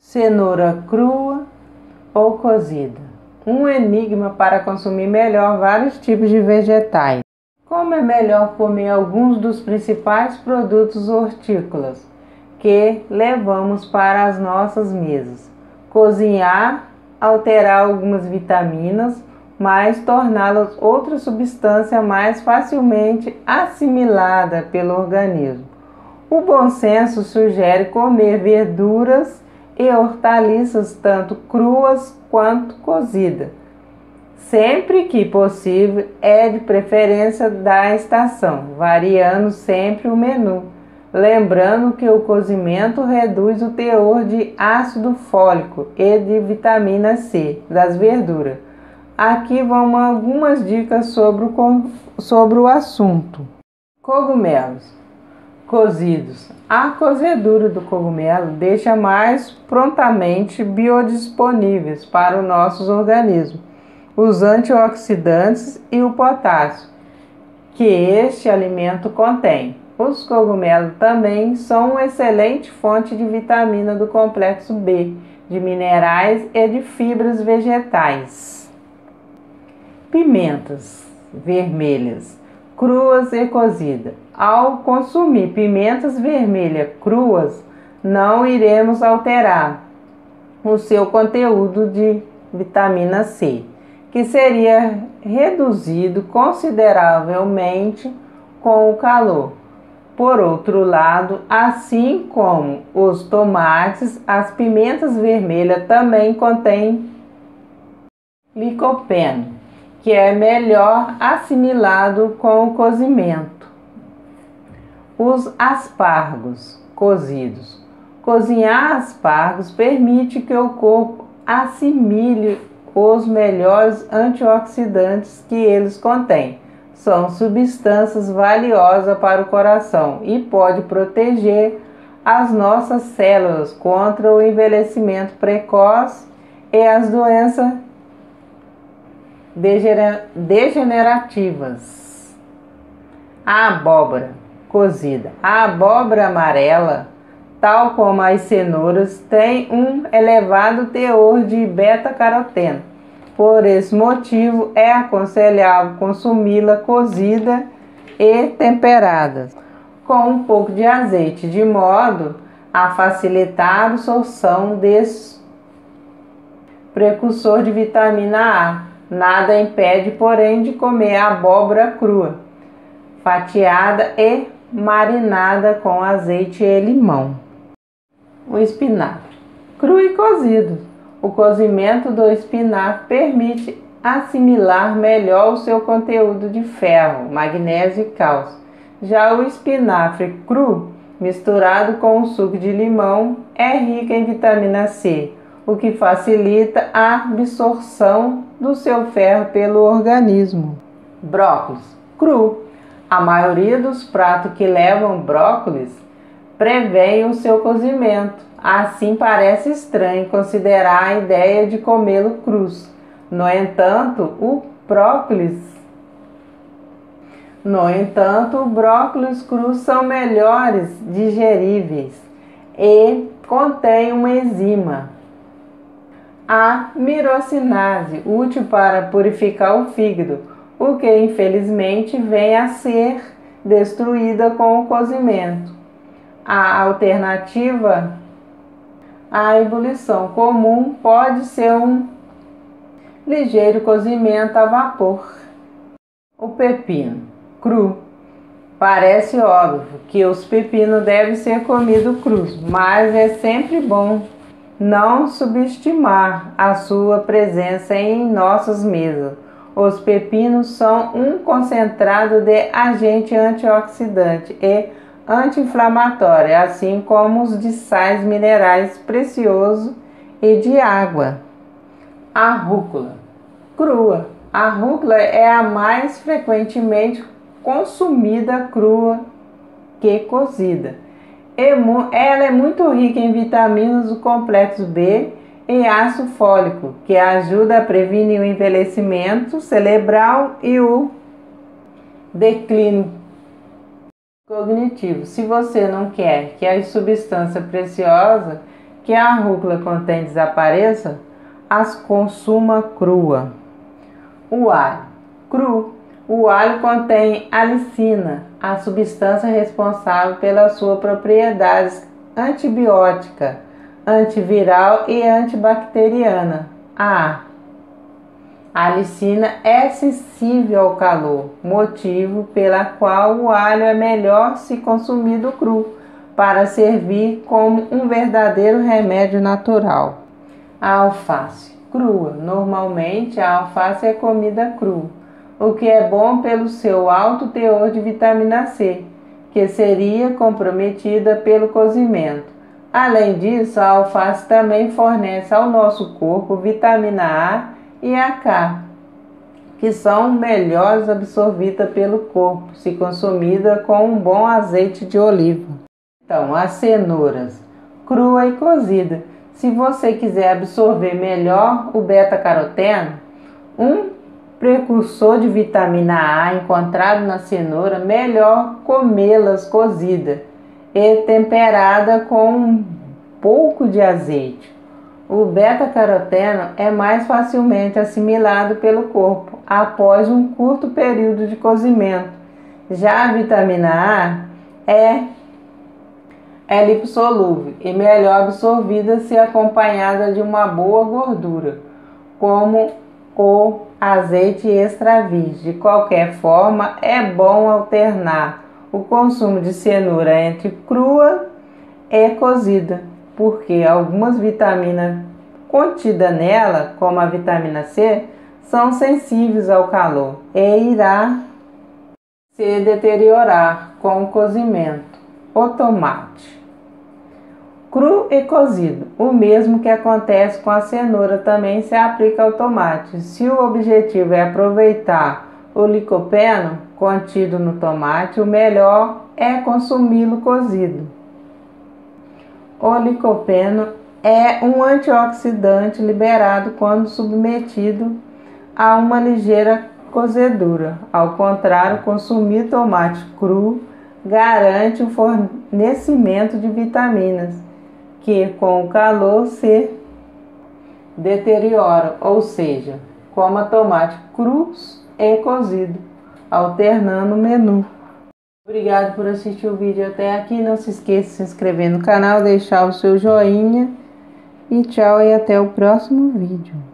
Cenoura crua ou cozida? Um enigma para consumir melhor vários tipos de vegetais. Como é melhor comer alguns dos principais produtos hortícolas que levamos para as nossas mesas? Cozinhar, alterar algumas vitaminas, mas torná-las outra substância mais facilmente assimilada pelo organismo. O bom senso sugere comer verduras e hortaliças tanto cruas quanto cozidas. Sempre que possível, é de preferência da estação, variando sempre o menu. Lembrando que o cozimento reduz o teor de ácido fólico e de vitamina C das verduras. Aqui vão algumas dicas sobre o assunto. Cogumelos cozidos. A cozedura do cogumelo deixa mais prontamente biodisponíveis para o nosso organismo os antioxidantes e o potássio que este alimento contém. Os cogumelos também são uma excelente fonte de vitamina do complexo B, de minerais e de fibras vegetais. Pimentas vermelhas, cruas e cozidas. Ao consumir pimentas vermelhas cruas, não iremos alterar o seu conteúdo de vitamina C, que seria reduzido consideravelmente com o calor. Por outro lado, assim como os tomates, as pimentas vermelhas também contêm licopeno, que é melhor assimilado com o cozimento. Os aspargos cozidos. Cozinhar aspargos permite que o corpo assimile os melhores antioxidantes que eles contêm. São substâncias valiosas para o coração e pode proteger as nossas células contra o envelhecimento precoce e as doenças degenerativas. A abóbora cozida. A abóbora amarela, tal como as cenouras, tem um elevado teor de beta-caroteno. Por esse motivo, é aconselhável consumi-la cozida e temperada com um pouco de azeite, de modo a facilitar a absorção desse precursor de vitamina A. Nada impede, porém, de comer a abóbora crua, fatiada e marinada com azeite e limão. O espinafre, cru e cozido. O cozimento do espinafre permite assimilar melhor o seu conteúdo de ferro, magnésio e cálcio. Já o espinafre cru, misturado com o suco de limão, é rico em vitamina C, o que facilita a absorção do seu ferro pelo organismo. Brócolis cru. A maioria dos pratos que levam brócolis prevêem o seu cozimento. Assim parece estranho considerar a ideia de comê-lo crus. No entanto, o brócolis crus são melhores digeríveis e contêm uma enzima, a mirosinase, útil para purificar o fígado, o que infelizmente vem a ser destruída com o cozimento. A alternativa à ebulição comum pode ser um ligeiro cozimento a vapor. O pepino cru. Parece óbvio que os pepinos devem ser comidos crus, mas é sempre bom não subestimar a sua presença em nossas mesas. Os pepinos são um concentrado de agente antioxidante e anti-inflamatório, assim como os de sais minerais preciosos e de água. A rúcula crua. A rúcula é a mais frequentemente consumida crua que cozida. Ela é muito rica em vitaminas do complexo B e ácido fólico, que ajuda a prevenir o envelhecimento cerebral e o declínio cognitivo. Se você não quer que as substâncias preciosas que a rúcula contém desapareça, as consuma crua. O alho. Cru. O alho contém alicina, a substância responsável pela sua propriedade antibiótica, antiviral e antibacteriana. A alicina é sensível ao calor, motivo pela qual o alho é melhor se consumido cru, para servir como um verdadeiro remédio natural. A alface. Crua. Normalmente a alface é comida crua, o que é bom pelo seu alto teor de vitamina C, que seria comprometida pelo cozimento. Além disso, a alface também fornece ao nosso corpo vitamina A e a K, que são melhores absorvidas pelo corpo, se consumida com um bom azeite de oliva. Então, as cenouras, crua e cozida. Se você quiser absorver melhor o beta-caroteno, um precursor de vitamina A encontrado na cenoura, melhor comê-las cozida e temperada com um pouco de azeite. O beta-caroteno é mais facilmente assimilado pelo corpo após um curto período de cozimento. Já a vitamina A é lipossolúvel e melhor absorvida se acompanhada de uma boa gordura, como o azeite extra virgem. De qualquer forma, é bom alternar o consumo de cenoura entre crua e cozida, porque algumas vitaminas contidas nela, como a vitamina C, são sensíveis ao calor e irá se deteriorar com o cozimento. O tomate. Cru e cozido. O mesmo que acontece com a cenoura também se aplica ao tomate. Se o objetivo é aproveitar o licopeno contido no tomate, o melhor é consumi-lo cozido. O licopeno é um antioxidante liberado quando submetido a uma ligeira cozedura. Ao contrário, consumir tomate cru garante o fornecimento de vitaminas que com o calor se deterioram, ou seja, coma tomate crus e cozido, alternando o menu. Obrigado por assistir o vídeo até aqui. Não se esqueça de se inscrever no canal, deixar o seu joinha e tchau e até o próximo vídeo.